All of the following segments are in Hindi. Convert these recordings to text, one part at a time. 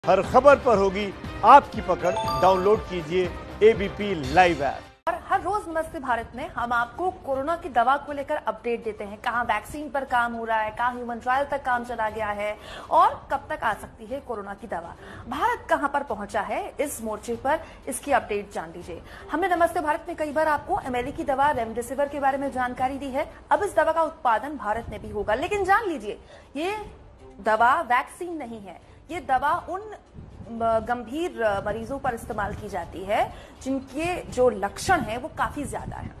हर खबर पर होगी आपकी पकड़। डाउनलोड कीजिए एबीपी लाइव ऐप। और हर रोज मस्त भारत में हम आपको कोरोना की दवा को लेकर अपडेट देते हैं। कहां वैक्सीन पर काम हो रहा है, कहां ह्यूमन ट्रायल तक काम चला गया है और कब तक आ सकती है कोरोना की दवा। भारत कहां पर पहुंचा है इस मोर्चे पर, इसकी अपडेट जान लीजिए। हमने नमस्ते भारत में कई बार आपको एमएलई की दवा रेमडेसिविर के बारे में जानकारी दी है। अब इस दवा का उत्पादन भारत में भी होगा, लेकिन जान लीजिए ये दवा वैक्सीन नहीं है। ये दवा उन गंभीर मरीजों पर इस्तेमाल की जाती है जिनके जो लक्षण हैं वो काफी ज्यादा हैं।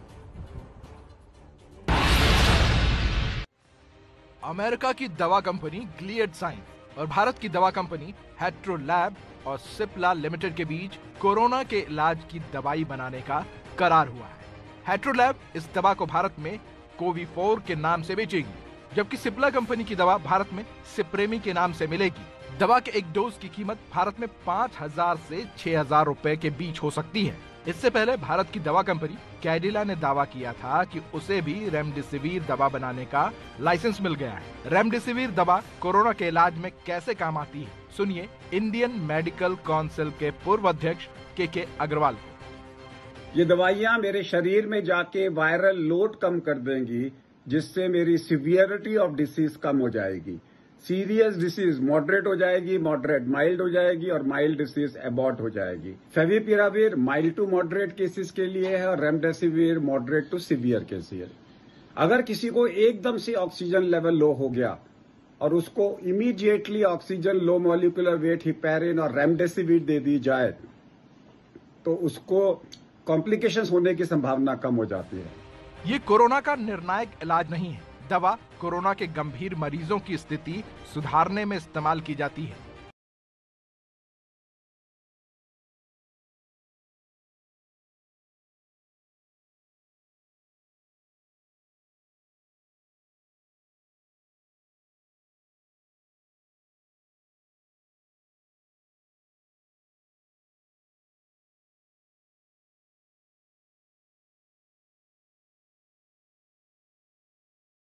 अमेरिका की दवा कंपनी गिलियड साइंस और भारत की दवा कंपनी हेट्रो लैब और सिप्ला लिमिटेड के बीच कोरोना के इलाज की दवाई बनाने का करार हुआ है। हेट्रो लैब इस दवा को भारत में कोविफोर के नाम से बेचेगी, जबकि सिप्ला कंपनी की दवा भारत में सिप्रेमी के नाम से मिलेगी। दवा के एक डोज की कीमत भारत में 5,000 से 6,000 रुपए के बीच हो सकती है। इससे पहले भारत की दवा कंपनी कैडिला ने दावा किया था कि उसे भी रेमडेसिविर दवा बनाने का लाइसेंस मिल गया है। रेमडेसिविर दवा कोरोना के इलाज में कैसे काम आती है, सुनिए इंडियन मेडिकल काउंसिल के पूर्व अध्यक्ष के अग्रवाल को। ये दवाइयां मेरे शरीर में जाके वायरल लोड कम कर देंगी, जिससे मेरी सीवियरिटी ऑफ डिसीज कम हो जाएगी। सीरियस डिसीज मॉडरेट हो जाएगी, मॉडरेट माइल्ड हो जाएगी और माइल्ड डिसीज एबॉर्ट हो जाएगी। Favipiravir mild to moderate cases के लिए है और remdesivir moderate to severe cases है। अगर किसी को एकदम से ऑक्सीजन लेवल लो हो गया और उसको immediately oxygen low molecular weight heparin और रेमडेसिविर दे दी जाए तो उसको कॉम्प्लिकेशंस होने की संभावना कम हो जाती है। ये कोरोना का निर्णायक इलाज नहीं है। दवा कोरोना के गंभीर मरीजों की स्थिति सुधारने में इस्तेमाल की जाती है।